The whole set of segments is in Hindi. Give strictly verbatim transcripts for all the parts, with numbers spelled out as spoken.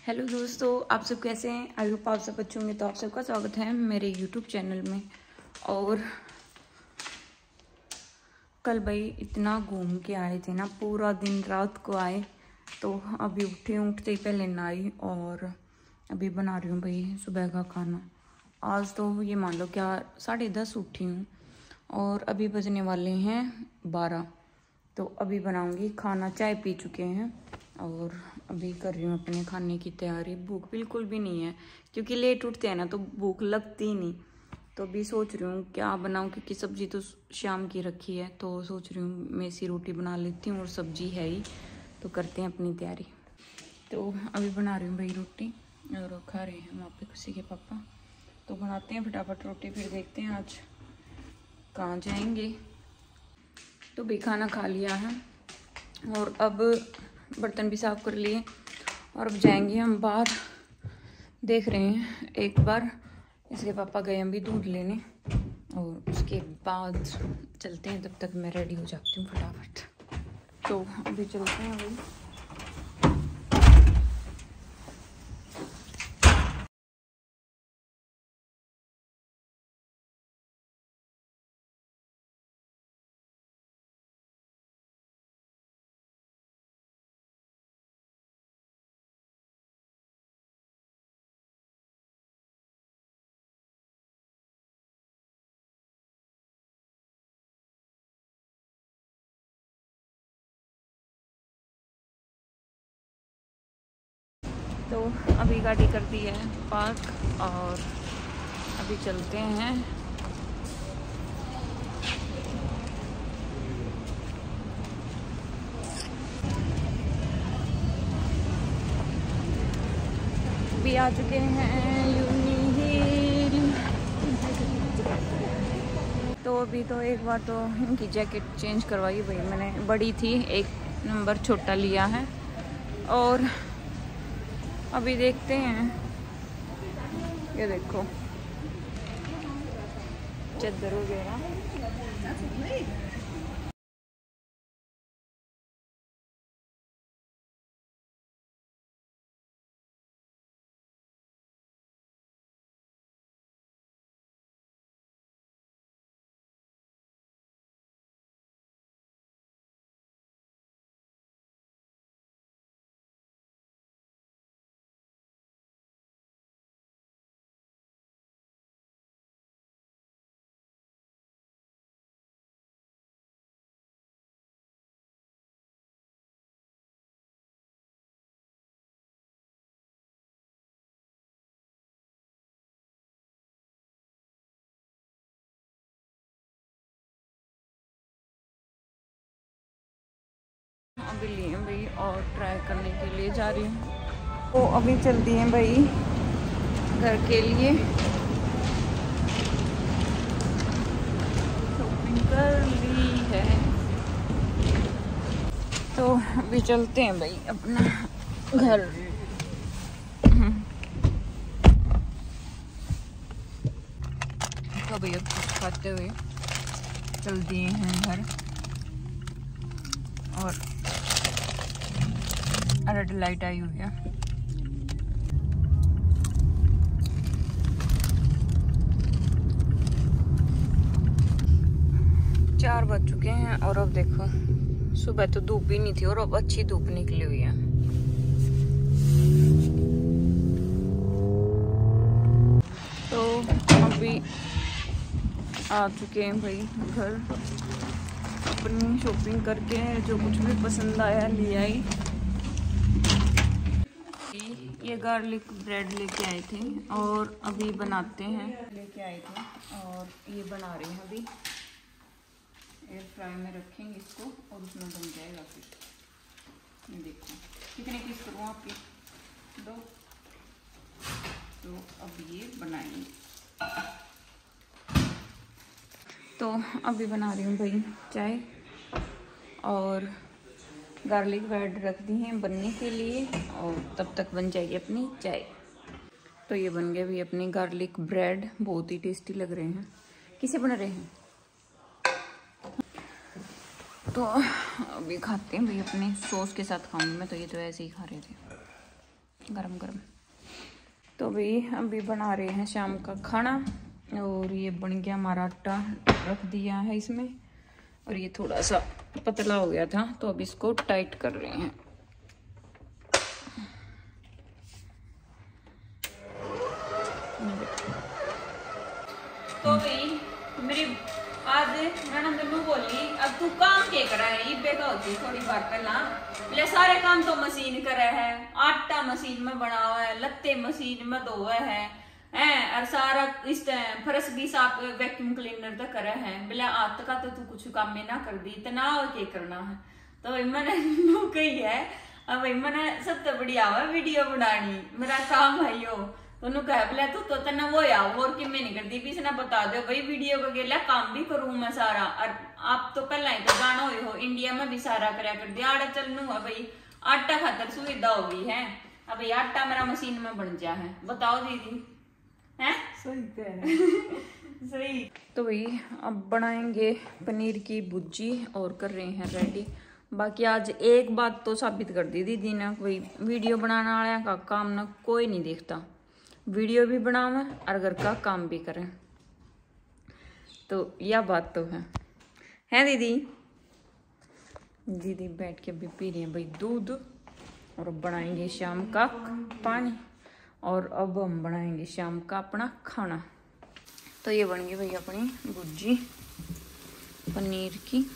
हेलो दोस्तों, आप सब कैसे हैं? आई होप आप सब अच्छे होंगे। तो आप सबका स्वागत है मेरे यूट्यूब चैनल में। और कल भाई इतना घूम के आए थे ना, पूरा दिन रात को आए। तो अभी उठे उठते ही पहले नहाई और अभी बना रही हूँ भाई सुबह का खाना। आज तो ये मान लो क्या साढ़े दस उठी हूँ और अभी बजने वाले हैं बारह। तो अभी बनाऊँगी खाना। चाय पी चुके हैं और अभी कर रही हूँ अपने खाने की तैयारी। भूख बिल्कुल भी नहीं है क्योंकि लेट उठते हैं ना तो भूख लगती ही नहीं। तो अभी सोच रही हूँ क्या बनाऊँ, क्योंकि सब्जी तो शाम की रखी है। तो सोच रही हूँ मेसी रोटी बना लेती हूँ और सब्जी है ही, तो करते हैं अपनी तैयारी। तो अभी बना रही हूँ भाई रोटी और खा रहे हैं वहाँ पे खुशी के पापा। तो बनाते हैं फटाफट रोटी, फिर देखते हैं आज कहाँ जाएंगे। तो भी खाना खा लिया है और अब बर्तन भी साफ कर लिए और अब जाएंगे हम बाहर। देख रहे हैं एक बार, इसके पापा गए अभी दूध लेने और उसके बाद चलते हैं। तब तक मैं रेडी हो जाती हूँ फटाफट। तो अभी चलते हैं भाई। तो अभी गाड़ी कर दी है पार्क और अभी चलते हैं। अभी आ चुके हैं यूनी हिल। तो अभी तो एक बार तो इनकी जैकेट चेंज करवाई भाई मैंने। बड़ी थी, एक नंबर छोटा लिया है और अभी देखते हैं। ये देखो चद्दर हो गया। अभी लिए भाई और ट्राई करने के लिए जा रही हूँ। तो अभी चलती हैं भाई घर के लिए। शॉपिंग कर ली है तो अभी चलते हैं भाई अपना घर। तो भैया कुछ खाते हुए चल दिए हैं घर और रेड लाइट आई हुई है। चार बज चुके हैं और अब देखो सुबह तो धूप ही नहीं थी और अब अच्छी धूप निकली हुई है। तो अभी आ चुके हैं भाई घर। अपनी शॉपिंग करके जो कुछ भी पसंद आया ले आई। ये गार्लिक ब्रेड लेके आए थे और अभी बनाते हैं। लेके आए थे और ये बना रहे हैं अभी। एयर फ्राई में रखेंगे इसको और उसमें बन जाएगा। फिर देखो कितने पीस करूँ आपके? दो। तो अब ये बनाएंगे। तो अभी बना रही हूँ भाई चाय और गार्लिक ब्रेड रख दी हैं बनने के लिए और तब तक बन जाएगी अपनी चाय। तो ये बन गए भाई अपनी गार्लिक ब्रेड। बहुत ही टेस्टी लग रहे हैं। किसे बना रहे हैं? तो अभी खाते हैं भाई अपने सॉस के साथ खाऊंगी मैं। तो ये तो ऐसे ही खा रहे थे। गरम गरम। तो भाई अभी बना रहे हैं शाम का खाना और ये बन गया हमारा आटा, रख दिया है इसमें और ये थोड़ा सा पतला हो गया था तो अब इसको टाइट कर रहे हैं। तो भाई मेरी आज ननद नू बोली अब तू काम के करा है, ये बेका होती थोड़ी बार पहला ले सारे काम तो मशीन करे है, आटा मशीन में बना हुआ है, लत्ते मशीन में धोए है हैं और सारा इस फर्श भी साफ वैक्यूम क्लीनर तो करे है, बोले आज का तो तू कुछ काम में ना कर दी इतना और के करना है। तो भाई मैंने नू कही है अब भाई मैंने सबसे बढ़िया हुआ वीडियो बनानी मेरा काम है यो तो कह बोले तू तो तना वो या और कि मैं नहीं करती भी बता दो भाई वीडियो का गेला काम भी करूं मैं सारा। और आप तो पहला ही तो गाना हुए हो इंडिया में भी सारा करया कर दिया आड़ा चलनू है भाई आटा खातर सुविधा होगी है। अब भाई आटा मेरा मशीन में बन जा है, बताओ दीदी है सही कह सही। तो भाई अब बनाएंगे पनीर की भुर्जी और कर रहे हैं रेडी। बाकी आज एक बात तो साबित कर दी दीदी ने, कोई वीडियो बनाने वाले का काम ना कोई नहीं देखता, वीडियो भी बनावे और घर का काम भी करें, तो यह बात तो है है दीदी। दीदी बैठ के भी पी रही है भाई दूध और अब बनाएंगे शाम का पानी और अब हम बनाएंगे शाम का अपना खाना। तो ये बन गई भाई अपनी भुर्जी पनीर की।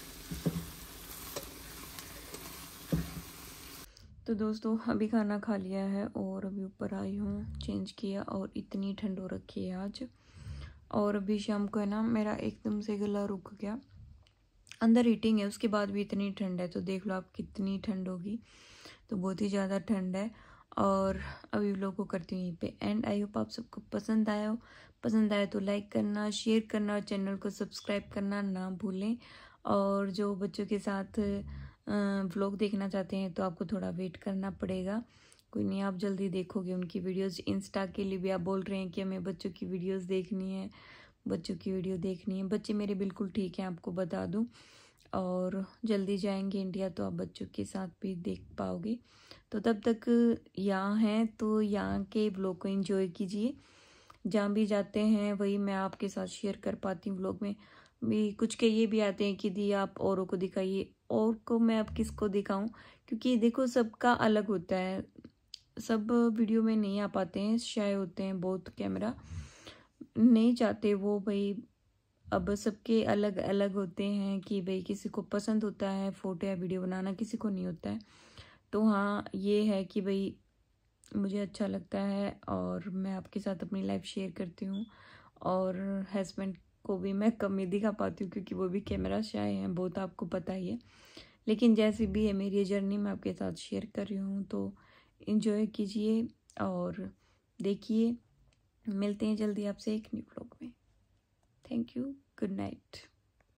तो दोस्तों अभी खाना खा लिया है और अभी ऊपर आई हूँ, चेंज किया और इतनी ठंड हो रखी है आज। और अभी शाम को है ना मेरा एकदम से गला रुक गया, अंदर हीटिंग है उसके बाद भी इतनी ठंड है, तो देख लो आप कितनी ठंड होगी, तो बहुत ही ज़्यादा ठंड है। और अभी लोगों को करती हूँ यहीं पे एंड। आई होप आप सबको पसंद आया हो, पसंद आया तो लाइक करना, शेयर करना और चैनल को सब्सक्राइब करना ना भूलें। और जो बच्चों के साथ व्लॉग देखना चाहते हैं तो आपको थोड़ा वेट करना पड़ेगा, कोई नहीं आप जल्दी देखोगे उनकी वीडियोस। इंस्टा के लिए भी आप बोल रहे हैं कि हमें बच्चों की वीडियोस देखनी है, बच्चों की वीडियो देखनी है। बच्चे मेरे बिल्कुल ठीक हैं आपको बता दूं, और जल्दी जाएंगे इंडिया तो आप बच्चों के साथ भी देख पाओगे। तो तब तक यहाँ हैं तो यहाँ के व्लॉग को एंजॉय कीजिए, जहाँ भी जाते हैं वही मैं आपके साथ शेयर कर पाती हूँ। व्लॉग में भी कुछ के ये भी आते हैं कि दी आप औरों को दिखाइए, और को मैं अब किसको दिखाऊं, क्योंकि देखो सबका अलग होता है, सब वीडियो में नहीं आ पाते हैं, शाय होते हैं बहुत, कैमरा नहीं चाहते वो भाई। अब सबके अलग अलग होते हैं कि भाई किसी को पसंद होता है फ़ोटो या वीडियो बनाना, किसी को नहीं होता है। तो हाँ ये है कि भाई मुझे अच्छा लगता है और मैं आपके साथ अपनी लाइफ शेयर करती हूँ। और हस्बैंड को भी मैं कम ही दिखा पाती हूँ क्योंकि वो भी कैमरा शाय हैं बहुत, आपको पता ही है। लेकिन जैसी भी है मेरी जर्नी मैं आपके साथ शेयर कर रही हूँ, तो एंजॉय कीजिए और देखिए। मिलते हैं जल्दी आपसे एक न्यू व्लॉग में। Thank you, good night.